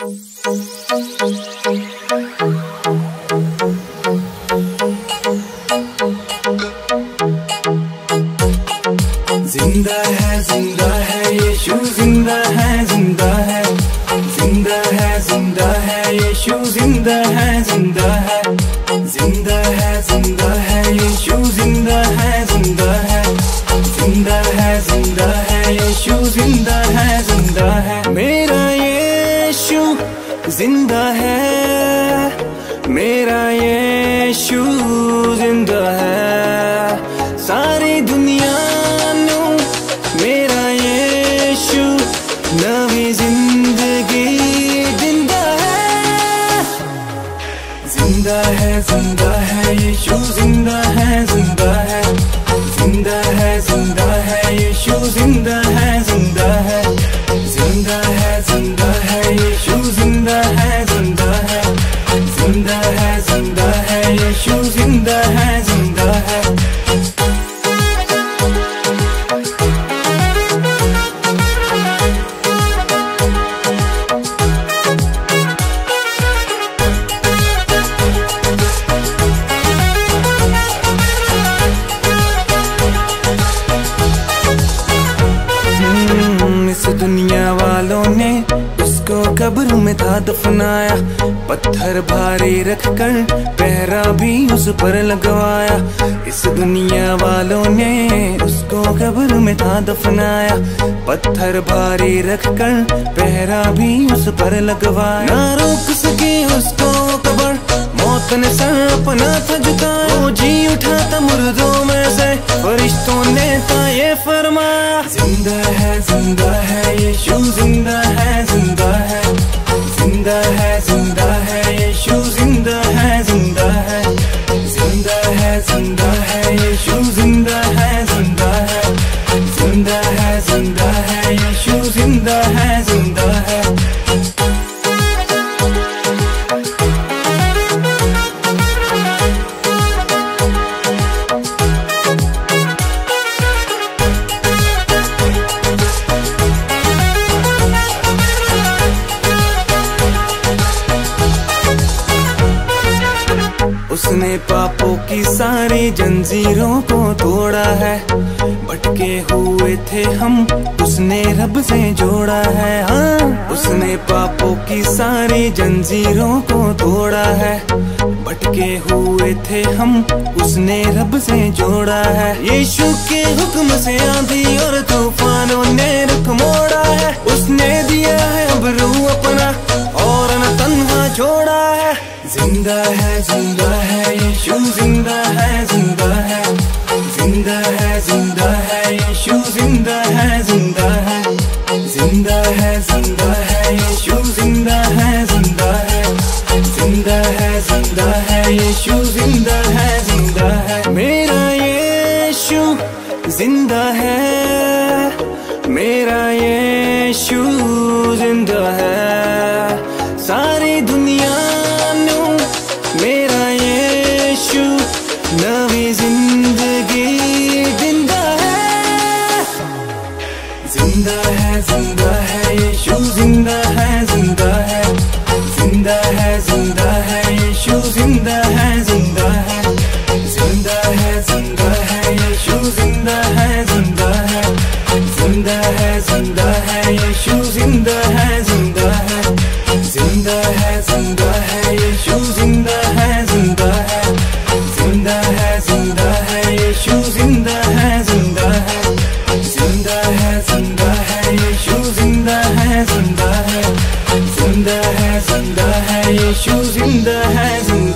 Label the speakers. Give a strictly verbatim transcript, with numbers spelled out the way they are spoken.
Speaker 1: जिंदा है जिंदा है यीशु जिंदा है जिंदा है जिंदा है जिंदा है यीशु जिंदा है जिंदा है जिंदा है जिंदा है यीशु जिंदा है जिंदा है जिंदा है जिंदा है यीशु जिंदा है जिंदा है मेरा यीशु जिंदा है मेरा यीशु जिंदा है सारी दुनिया मेरा यीशु नवी जिंदगी जिंदा है जिंदा है जिंदा है यीशु जिंदा है जिंदा है जिंदा है जिंदा है यीशु जिंदा है जिंदा है जिंदा है जिंदा है यीशु जिंदा है जिंदा है जिंदा है जिंदा है यीशु जिंदा है जिंदा है दुनिया वालों ने उसको कब्र में था दफनाया, पत्थर भारी रखकर पहरा भी उस पर लगवाया। इस दुनिया वालों ने उसको कब्र में था दफनाया, पत्थर भारी रखकर पहरा भी उस पर लगवाया। ना रोक सके उसको कब्र, मौत ने सर अपना था झुकाया। वो जी उठा था मुर्दों में से, फरिश्तों ने था ये फरमाया। जिंदा है जिंदा है यीशु जिंदा है जिंदा है जिंदा है जिंदा है यीशु जिंदा है जिंदा है जिंदा है जिंदा है यीशु जिंदा है जिंदा है जिंदा है जिंदा है यीशु जिंदा है जिंदा है। उसने पापों की सारी जंजीरों को तोड़ा है, भटके हुए थे हम उसने रब से जोड़ा है। हाँ, उसने पापों की सारी जंजीरों को तोड़ा है, भटके हुए थे हम उसने रब से जोड़ा है। यीशु के हुक्म से आंधी और तूफानों ने रुख मोड़ा है। उसने दिया है अब रूह अपना और न तन्हा छोड़ा है। जिंदा है जिंदा है यीशु जिंदा है जिंदा है जिंदा है जिंदा है यीशु जिंदा है जिंदा है जिंदा है जिंदा है यीशु जिंदा है जिंदा है जिंदा है जिंदा है यीशु जिंदा है जिंदा है। मेरा यीशु जिंदा है मेरा यीशु जिंदा है सारी दुनिया मेरा यीशु नवी जिंदगी जिंदा है। जिंदा है जिंदा है यीशु जिंदा है जिंदा है जिंदा है जिंदा है यीशु जिंदा है जिंदा है जिंदा है जिंदा है यीशु जिंदा है जिंदा है जिंदा है जिंदा है यीशु जिंदा है जिंदा है जिंदा है जिंदा है यीशु जिंदा है जिंदा है जिंदा है जिंदा है यीशु जिंदा है जिंदा है जिंदा है जिंदा है यीशु जिंदा है जिंदा है जिंदा है जिंदा है यीशु जिंदा है जिंदा